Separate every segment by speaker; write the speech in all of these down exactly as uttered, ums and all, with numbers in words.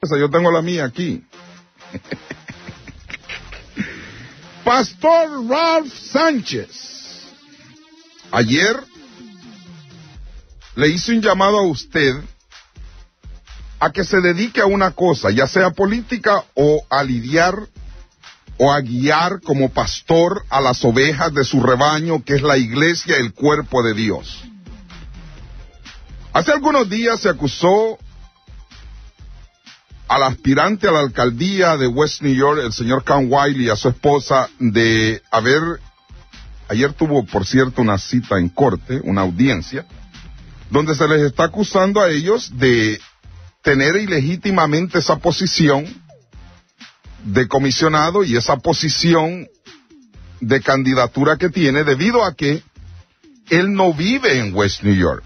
Speaker 1: yo tengo la mía aquí. Pastor Ralph Sánchez, ayer le hice un llamado a usted a que se dedique a una cosa, ya sea política o a lidiar o a guiar como pastor a las ovejas de su rebaño, que es la iglesia, el cuerpo de Dios. Hace algunos días se acusó al aspirante a la alcaldía de West New York, el señor Cam Wiley, y a su esposa, de haber, ayer tuvo, por cierto, una cita en corte, una audiencia, donde se les está acusando a ellos de tener ilegítimamente esa posición de comisionado y esa posición de candidatura que tiene, debido a que él no vive en West New York.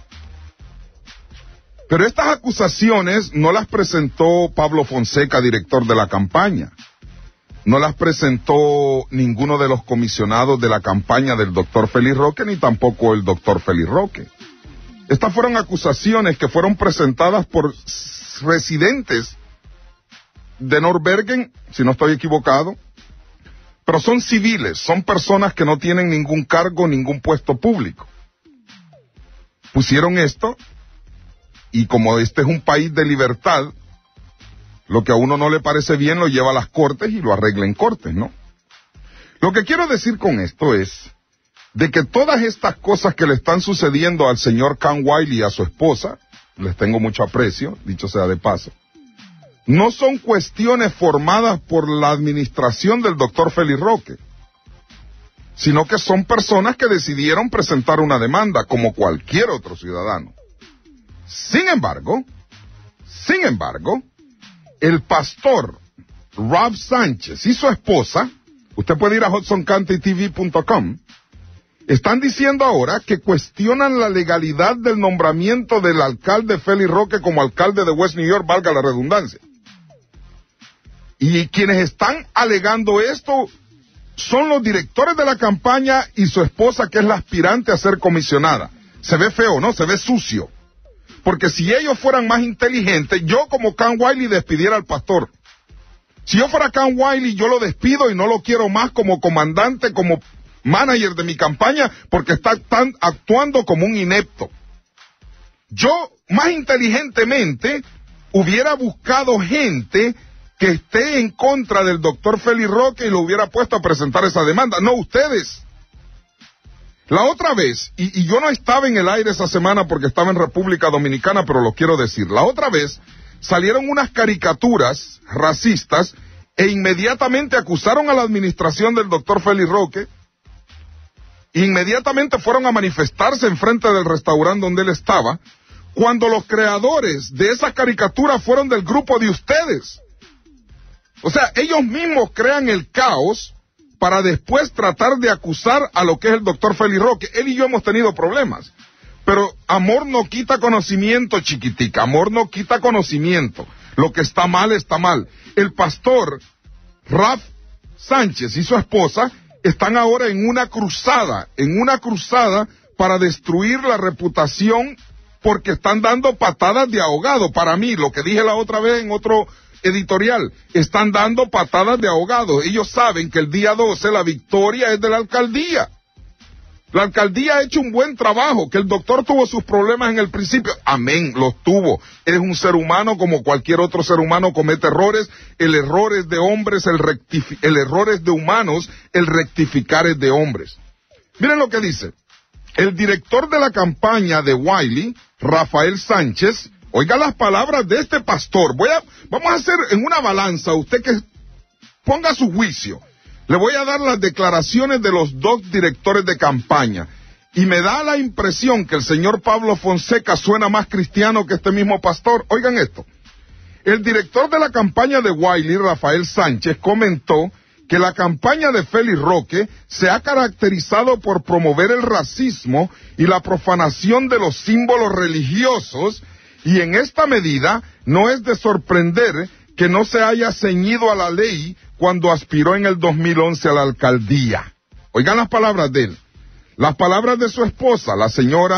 Speaker 1: Pero estas acusaciones no las presentó Pablo Fonseca, director de la campaña. No las presentó ninguno de los comisionados de la campaña del doctor Félix Roque, ni tampoco el doctor Félix Roque. Estas fueron acusaciones que fueron presentadas por residentes de North Bergen, si no estoy equivocado, pero son civiles, son personas que no tienen ningún cargo, ningún puesto público. Pusieron esto, y como este es un país de libertad, lo que a uno no le parece bien lo lleva a las cortes y lo arregla en cortes, ¿no? Lo que quiero decir con esto es de que todas estas cosas que le están sucediendo al señor Cam Wiley y a su esposa, les tengo mucho aprecio, dicho sea de paso, no son cuestiones formadas por la administración del doctor Félix Roque, sino que son personas que decidieron presentar una demanda como cualquier otro ciudadano. Sin embargo, sin embargo, el pastor Rob Sánchez y su esposa, usted puede ir a hudson county t v punto com, están diciendo ahora que cuestionan la legalidad del nombramiento del alcalde Félix Roque como alcalde de West New York, valga la redundancia. Y quienes están alegando esto son los directores de la campaña y su esposa, que es la aspirante a ser comisionada. Se ve feo, ¿no? Se ve sucio. Porque si ellos fueran más inteligentes, yo como Cam Wiley despidiera al pastor. Si yo fuera Cam Wiley, yo lo despido y no lo quiero más como comandante, como manager de mi campaña, porque está tan, actuando como un inepto. Yo, más inteligentemente, hubiera buscado gente que esté en contra del doctor Félix Roque y lo hubiera puesto a presentar esa demanda. No ustedes. La otra vez, y, y yo no estaba en el aire esa semana porque estaba en República Dominicana, pero lo quiero decir, la otra vez salieron unas caricaturas racistas e inmediatamente acusaron a la administración del doctor Félix Roque, e inmediatamente fueron a manifestarse enfrente del restaurante donde él estaba, cuando los creadores de esas caricaturas fueron del grupo de ustedes. O sea, ellos mismos crean el caos para después tratar de acusar a lo que es el doctor Félix Roque. Él y yo hemos tenido problemas, pero amor no quita conocimiento, chiquitica, amor no quita conocimiento. Lo que está mal, está mal. El pastor Ralph Sánchez y su esposa están ahora en una cruzada, en una cruzada para destruir la reputación, porque están dando patadas de ahogado. Para mí, lo que dije la otra vez en otro editorial, están dando patadas de ahogado. Ellos saben que el día doce la victoria es de la alcaldía. La alcaldía ha hecho un buen trabajo, que el doctor tuvo sus problemas en el principio, amén, los tuvo. Es un ser humano como cualquier otro ser humano, comete errores. El error es de hombres, el, rectifi- el error es de humanos, el rectificar es de hombres. Miren lo que dice el director de la campaña de Wiley, Rafael Sánchez. Oiga las palabras de este pastor. Voy a, vamos a hacer en una balanza, usted que ponga su juicio. Le voy a dar las declaraciones de los dos directores de campaña. Y me da la impresión que el señor Pablo Fonseca suena más cristiano que este mismo pastor. Oigan esto. El director de la campaña de Wiley, Rafael Sánchez, comentó que la campaña de Félix Roque se ha caracterizado por promover el racismo y la profanación de los símbolos religiosos. Y en esta medida no es de sorprender que no se haya ceñido a la ley cuando aspiró en el dos mil once a la alcaldía. Oigan las palabras de él. Las palabras de su esposa, la señora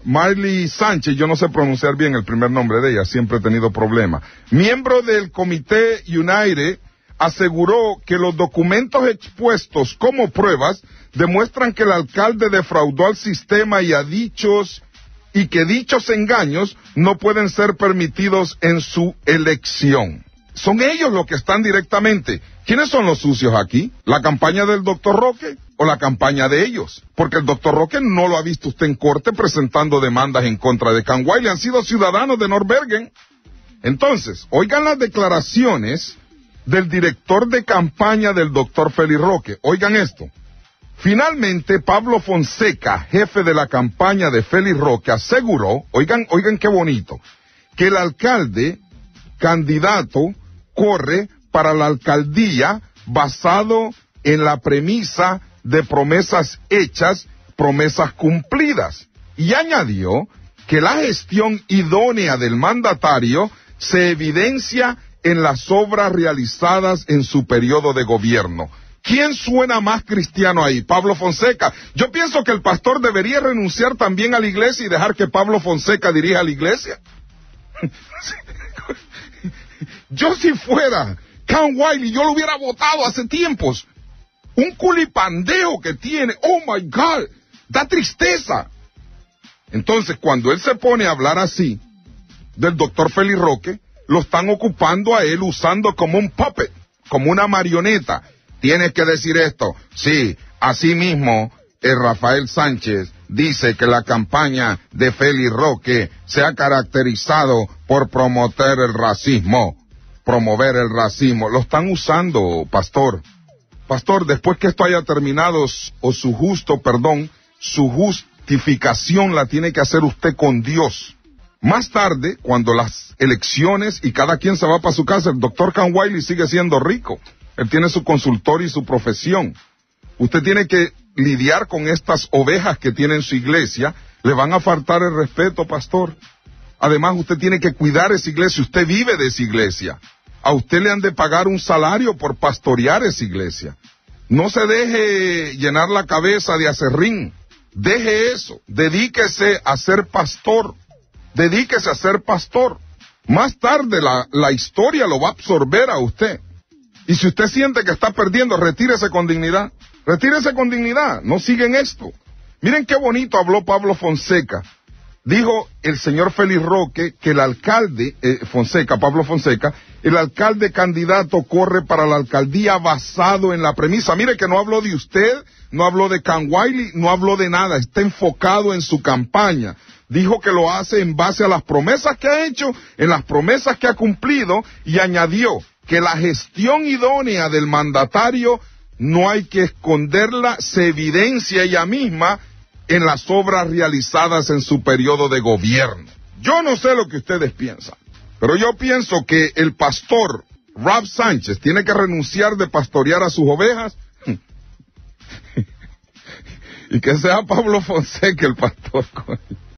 Speaker 1: Marley Sánchez, yo no sé pronunciar bien el primer nombre de ella, siempre he tenido problemas, miembro del Comité United, aseguró que los documentos expuestos como pruebas demuestran que el alcalde defraudó al sistema y a dichos y que dichos engaños no pueden ser permitidos en su elección. Son ellos los que están directamente. ¿Quiénes son los sucios aquí? ¿La campaña del doctor Roque o la campaña de ellos? Porque el doctor Roque no lo ha visto usted en corte presentando demandas en contra de Can Wiley. Han sido ciudadanos de North Bergen. Entonces, oigan las declaraciones del director de campaña del doctor Félix Roque. Oigan esto. Finalmente, Pablo Fonseca, jefe de la campaña de Félix Roque, aseguró, oigan, oigan qué bonito, que el alcalde candidato corre para la alcaldía basado en la premisa de promesas hechas, promesas cumplidas. Y añadió que la gestión idónea del mandatario se evidencia en las obras realizadas en su periodo de gobierno. ¿Quién suena más cristiano ahí? Pablo Fonseca. Yo pienso que el pastor debería renunciar también a la iglesia y dejar que Pablo Fonseca dirija la iglesia. Yo si fuera Can Wiley, yo lo hubiera votado hace tiempos. Un culipandeo que tiene, oh my God, da tristeza. Entonces, cuando él se pone a hablar así del doctor Félix Roque, lo están ocupando a él usando como un puppet, como una marioneta. Tienes que decir esto. Sí, así mismo, el Rafael Sánchez dice que la campaña de Félix Roque se ha caracterizado por promover el racismo, promover el racismo. Lo están usando, pastor. Pastor, después que esto haya terminado, o su justo perdón, su justificación la tiene que hacer usted con Dios. Más tarde, cuando las elecciones y cada quien se va para su casa, el doctor Can Wiley sigue siendo rico. Él tiene su consultorio y su profesión. Usted tiene que lidiar con estas ovejas que tiene en su iglesia. Le van a faltar el respeto, pastor. Además, usted tiene que cuidar esa iglesia. Usted vive de esa iglesia. A usted le han de pagar un salario por pastorear esa iglesia. No se deje llenar la cabeza de acerrín. Deje eso. Dedíquese a ser pastor. Dedíquese a ser pastor. Más tarde la, la historia lo va a absorber a usted. Y si usted siente que está perdiendo, retírese con dignidad. Retírese con dignidad. No sigan esto. Miren qué bonito habló Pablo Fonseca. Dijo el señor Félix Roque que el alcalde, eh, Fonseca, Pablo Fonseca, el alcalde candidato corre para la alcaldía basado en la premisa. Mire que no habló de usted, no habló de Can Wiley, no habló de nada. Está enfocado en su campaña. Dijo que lo hace en base a las promesas que ha hecho, en las promesas que ha cumplido, y añadió que la gestión idónea del mandatario no hay que esconderla, se evidencia ella misma en las obras realizadas en su periodo de gobierno. Yo no sé lo que ustedes piensan, pero yo pienso que el pastor Rob Sánchez tiene que renunciar de pastorear a sus ovejas y que sea Pablo Fonseca el pastor.